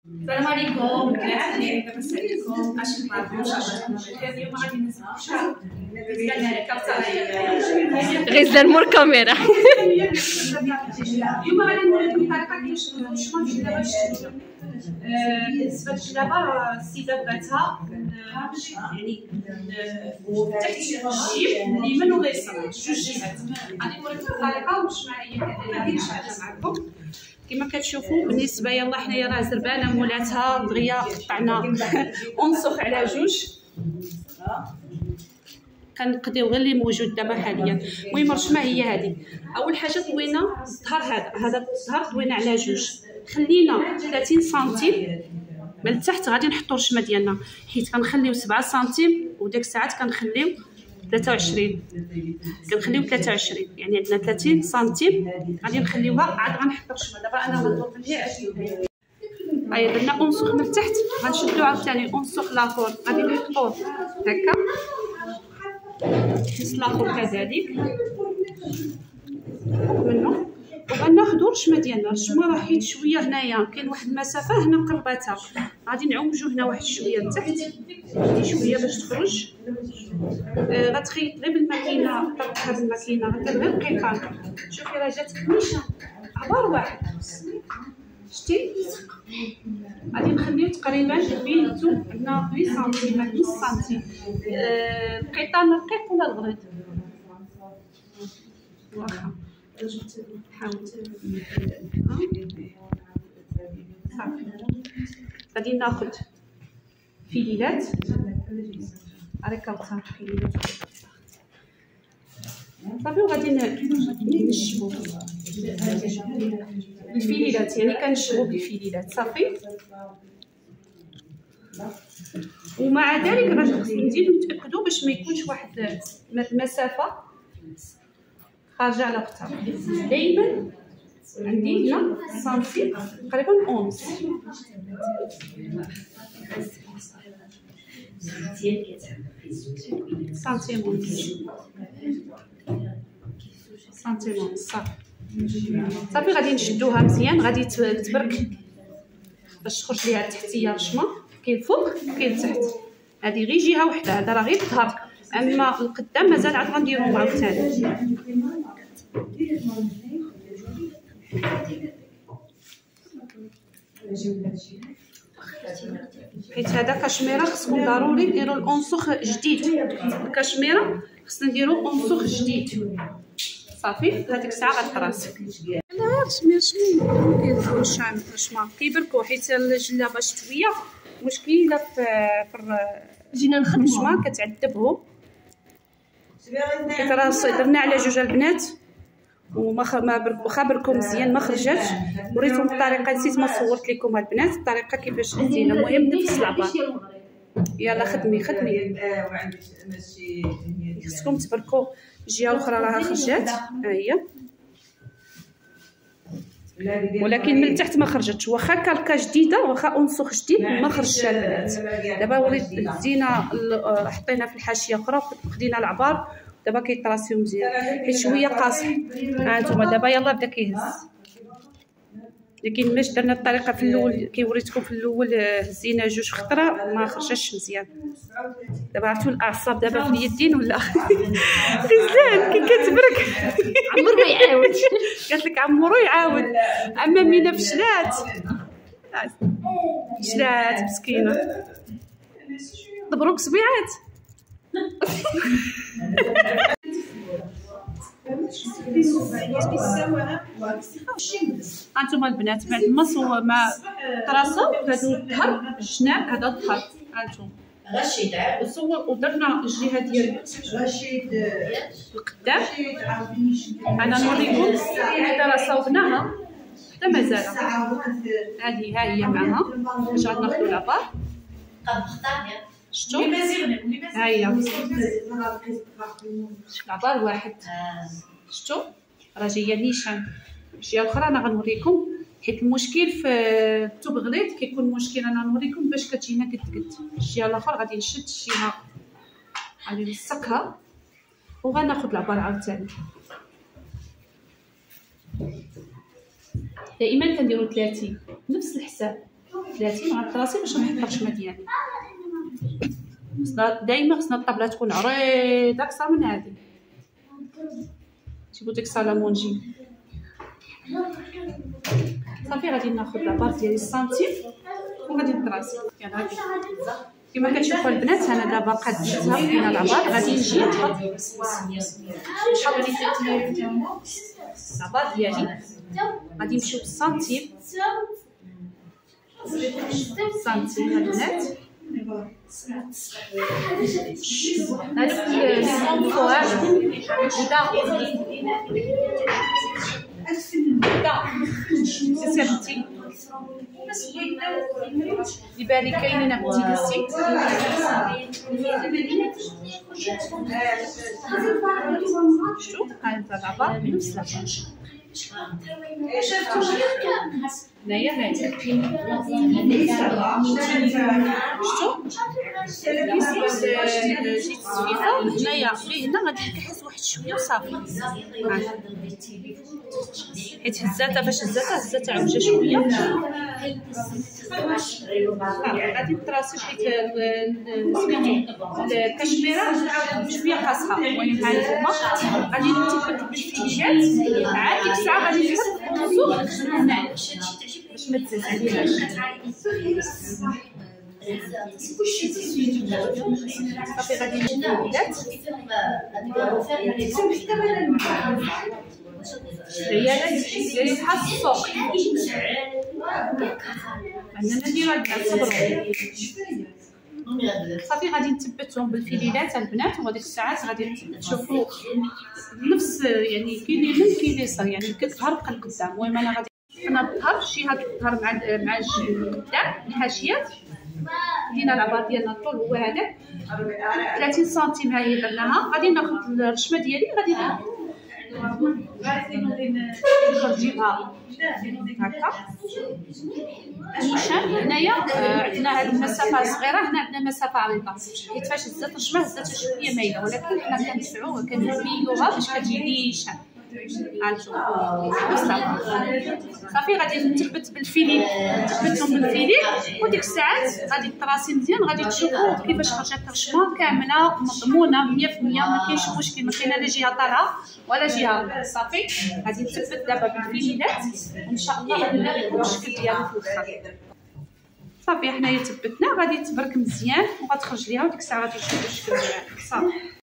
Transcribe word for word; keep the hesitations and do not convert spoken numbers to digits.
السلام عليكم البنات، لاباس عليكم؟ اش اخباركم؟ ان شاء الله تكونوا اليوم غادي نسمعوا شحال غزال مور كاميرا. اليوم غادي نوريكم الطريقه كيفاش نخدموا الشمال في الجلابه الشتويه. بالنسبه للجلابه السيده بغاتها يعني تحت الجيب اليمين واليسار جوج جهات. غادي نوريكم الطريقه واش معايا غادي نشرحها معكم. كما كتشوفوا بالنسبه يلا حنايا راه زربانه مولاتها دغيا قطعنا ونسخ على جوج، كنقضيو غير اللي موجود دابا حاليا. المهم الرشمه هي هذه. اول حاجه طوينا الظهر، هذا هذا الظهر طوينا على جوج، خلينا ثلاثين سنتيم من التحت غادي نحطوا الرشمه ديالنا، حيت كنخليو سبعة سنتيم وديك الساعات كنخليو ثلاثة وعشرين، كنخليو ثلاثة وعشرين، يعني عندنا ثلاثين سنتيم غادي نخليوها. عاد غنحط الرشمه دابا انا غنضرب ليها عشرين. هاي درنا اونسوخ من التحت، غنشدو عاوتاني اونسوخ لاخر غادي نحطوه هكا، نص لاخر كذلك منه، وغناخدو الرشمه ديالنا. الرشمه راه حيت شويه هنايا كاين واحد المسافه هنا مقرباتها، غادي نعوجو هنا واحد شويه لتحت شويه باش تخرج. آه غتخيط غير بالماكينه، طرقها بالماكينه غدير غير قيطان. شوفي راه جاتك نيشان عبار واحد، شتي؟ غادي نخليو تقريبا بينتو عندنا ثمانية سنتيم نص سنتيم. آه القيطان رقيق ولا الغليظ؟ واخا حاول. غادي ناخد فيليلات هاكا فيليلات صافي، وغادي نشبو الفيليلات، يعني كنشبو بالفيليلات صافي. ومع ذلك غادي نزيدو نتاكدوا باش ما يكونش واحد المسافه خارجه على اختها. دائما عندي هنا سنتيم تقريبا اونز سنتيم ونص سنتيم ونص صافي. صافي غادي نشدوها مزيان، غادي تبرك باش تخرج ليها التحتيه رشمه، كاين الفوق كاين التحت. هذه غير جهه وحده، هذا راه غير الظهر، اما القدام مازال عاد غنديروهم عاوتاني. حيت هذا كاشميره خصكم ضروري ديروا الانسوخ جديد. الكاشميره خصنا نديروا انسوخ جديد صافي. هذيك الساعه غتراسك. لا رشمي رشمي كيدخلوا الشام رشمه كيبركوا، حيت الجلابه شتويه مشكله في في جينا نخدموا كتعذبهم. درنا على جوج البنات وما ما برك واخا بركو مزيان ما خرجاتش. وريتهم الطريقه، نسيت ما صورت لكم البنات الطريقه كيفاش دزينا. المهم نفس العبار. يلا خدمي خدمي، خصكم تبركوا. الجهه الاخرى راها خرجات، ها هي، ولكن من التحت ما خرجتش. واخا كالكا جديده، واخا اونسوخ جديد ما خرجش البنات. دابا وريت دزينا حطينا في الحاشيه اخرى خدينا العبار، دابا كيطراسيو مزيان حيت شويه قاصح. ها انتما دابا يلا بدا كيهز. لكن ماش درنا الطريقه في الاول كي وريتكم في الاول، هزينا جوج خطره ما خرجش مزيان. دابا عرفتوا الاعصاب دابا في اليدين ولا غزلان كي كتبرك عمرو يعاود. قالت لك عمرو يعاود. اما مينا فشلات فشلات مسكينه، ضبروك صبيعات. هانتوما البنات بعد ما صور ما طراسوا هادو الظهر الجناب، هذا الظهر هانتوما غشيد عاد وصور ودرنا الجهه ديال غشيد القدام. انا نوريكم حتى راه صوبناها حتى مازال. هذه ها هي معها باش غناخذوا العبار. قد مختار شفتوا ها هي العبار واحد. شفتوا راه جايه نيشان. الجهه الاخرى انا غنوريكم، حيت المشكل في الثوب غليظ كيكون مشكل. انا نوريكم باش كتجينا قد قد. الجهه الاخرى غادي نشد الجهه، غادي نلصقها وغناخذ العبار عاوتاني. دائما كنديروا ثلاثين نفس الحساب. ثلاثين غنطراسي باش نحط الرشمه ديالي. خصنا دايما خصنا الطابله تكون عريضه اكثر من هذه. تيقول ديك سالامونجي صافي. غادي ناخذ لاباط ديالي السنتيم وغادي نطراسي. يلا هادي كما كتشوفوا البنات انا دابا قاديتها بين لاباط. غادي نجي نحط نحط لاباط ديالي. غادي نمشيو بالسنتيم سنتيم البنات. هذوك لي زونفوار دا سيرتي يبان لي كاينين بتيليسيت. شفتوا هذا لابا نفس لابا هنايا هاي شفتوا جيت سفيفه هنايا غير هنا غادي نكحس واحد شويه وصافي. حيت هزاتها فاش هزاتها هزاتها عوجه شويه. غادي نطراسي حيت سميتو الكشميره شويه قاصحه. المهم ها انتما غادي نثبت بالفيليات. عاد ديك الساعه غادي نحط الخبز هنا باش ما تزعليهاش. صافي غادي نجيب الفيليات. العيالات ديالي بحال السوق عندنا نديرو هادشي صبروا. صافي غادي نثبتهم بالفيليلات البنات. وديك الساعات غادي تشوفوا نفس يعني كاين اليمين كاين اليسار يعني كتظهر بقى القدام. المهم انا غادي انا الظهر شي هاد الظهر مع مع القدام الحاشيات. دينا العبار ديالنا الطول هو هذاك ثلاثين سنتيم. ها هي درناها. غادي ناخذ الرشمه ديالي غادي نخرجيها هكا نيشان. هنايا عندنا هاد المسافه صغيره. هنا عندنا مسافه عريضه حيت فاش هزات الرشمه هزات شويه مايله. ولكن حنا كندفعوها كنميلوها باش كتجي نيشان. هانتوما صافي غادي نثبت بالفيلي. نثبتهم بالفيلي وديك الساعات غادي تراسي مزيان. غادي تشوفوا كيفاش خرجت الرشمه كامله مضمونه مية في المية. ما كاينش مشكل، ما كاينه لا جهه طالعه ولا جهه. صافي غادي نثبت دابا بالفيليات وان شاء الله غادي نوريكم الشكل ديالو في الاخر. صافي حنايا ثبتنا. غادي تبرك مزيان وغتخرج ليها وديك الساعه غادي تشوفوا الشكل ديالها. صافي.